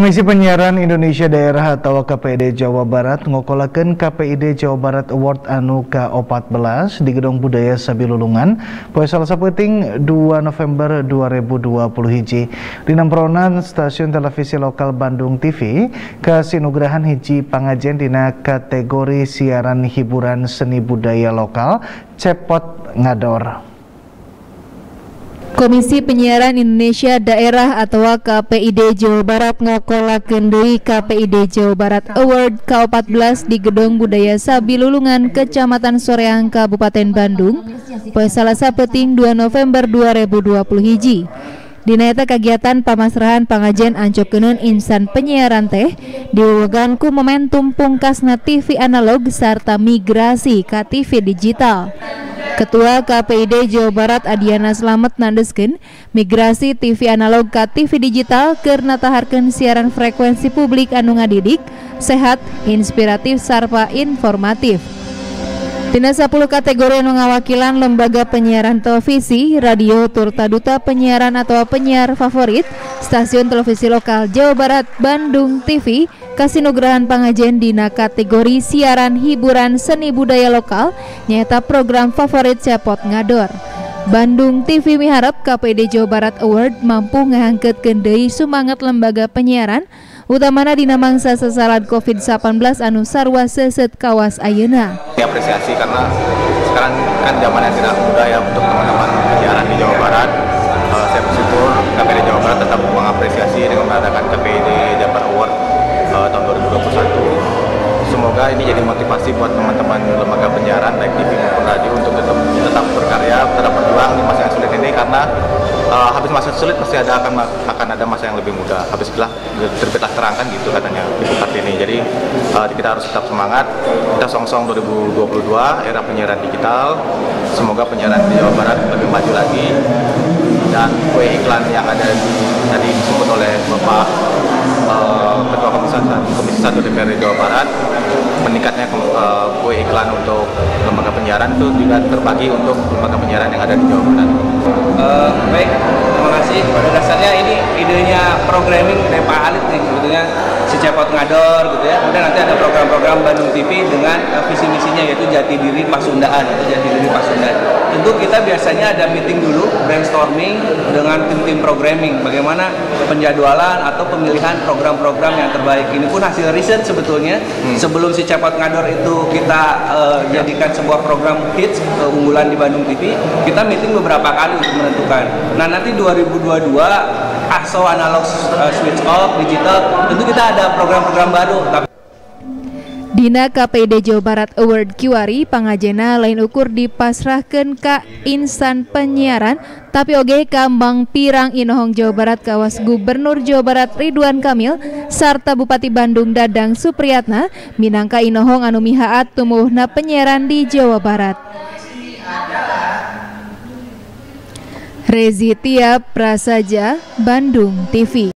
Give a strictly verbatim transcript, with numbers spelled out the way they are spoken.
Komisi Penyiaran Indonesia Daerah atau K P I D Jawa Barat ngokolakeun K P I D Jawa Barat Award anu ka opat belas di Gedung Budaya Sabilulungan poe Salasa peuting dua November dua ribu dua puluh hiji. Dinampronan stasiun televisi lokal Bandung T V kasinugrahan hiji pangajen dina kategori siaran hiburan seni budaya lokal Cepot Ngador. Komisi Penyiaran Indonesia Daerah atau K P I D Jawa Barat ngokolakeun deui K P I D Jawa Barat Award ka opat belas di Gedung Budaya Sabilulungan, Kecamatan Soreang, Kabupaten Bandung, poe Salasa peuting dua November dua ribu dua puluh hiji. Dina eta kagiatan pamasrahan pangajen ancokeun insan penyiaran teh diwewegan ku momentum pungkasna T V analog sarta migrasi ka T V digital. Ketua K P I D Jawa Barat Adiana Slamet nandeskeun migrasi T V analog ka T V digital keur nataharkeun siaran frekuensi publik anu ngadidik, sehat, inspiratif sarta informatif. Dina sepuluh kategori anu ngawakilan lembaga penyiaran televisi, radio, turta duta penyiaran atau penyiar favorit, stasiun televisi lokal Jawa Barat, Bandung T V, kasinugrahan pangajen dina kategori siaran hiburan seni budaya lokal nyaeta program favorit Cepot Ngador. Bandung T V miharep K P I D Jawa Barat Award mampu ngahangkeutkeun deui sumanget lembaga penyiaran utamana dina mangsa sasaran covid delapan belas anu sarua seuseut kawas ayeuna. Apresiasi karena sekarang kan zaman yang tidak mudah ya untuk teman-teman penyiaran di Jawa Barat. Uh, saya bersyukur K P I D Jawa Barat tetap mengapresiasi dengan mengadakan K P I D Jawa Barat Award uh, tahun dua ribu dua puluh satu. Semoga ini jadi motivasi buat teman-teman lembaga penyiaran baik T V maupun radio untuk tetap tetap berkarya, tetap berjuang di masa yang sulit ini karena uh, habis masa sulit pasti ada akan akan ada masa yang lebih mudah. Habis itulah terbitlah terangkan gitu katanya Ibu Kartini. Jadi uh, kita harus tetap semangat. Kita song-song dua ribu dua puluh dua era penyiaran digital. Semoga penyiaran di Jawa Barat lebih maju lagi dan kue iklan yang ada di, tadi disebut oleh Bapak uh, Ketua Komisi Komisi satu D P R D Jawa Barat, meningkatnya uh, kue iklan untuk lembaga penyiaran itu juga terbagi untuk lembaga penyiaran yang ada di Jawa Barat. Uh, baik, terima kasih. Pada dasarnya ini idenya programming dari Pak Alit nih sebetulnya, si Cepot Ngador gitu ya. Kemudian nanti ada program-program Bandung T V dengan uh, visi misinya yaitu Jati Diri Pasundaan atau Jati Diri Pasundan. Tentu kita biasanya ada meeting dulu, brainstorming dengan tim-tim programming bagaimana penjadwalan atau pemilihan program-program yang terbaik. Ini pun hasil riset sebetulnya. Hmm. Sebelum si Cepot Ngador itu kita uh, jadikan sebuah program hits keunggulan di Bandung T V, kita meeting beberapa kali untuk menentukan. Nah nanti dua ribu dua puluh dua A S O analog uh, switch off digital, tentu kita ada program-program baru. Dina K P I D Jawa Barat Award kiwari pangajena lain ukur dipasrahkeun ka insan penyiaran tapi oge ka Mang Pirang Inohong Jawa Barat kawas Gubernur Jawa Barat Ridwan Kamil sarta Bupati Bandung Dadang Supriyatna minangka Inohong anu mihaat tumuhna penyiaran di Jawa Barat. Rezi Tia Prasaja, Bandung T V.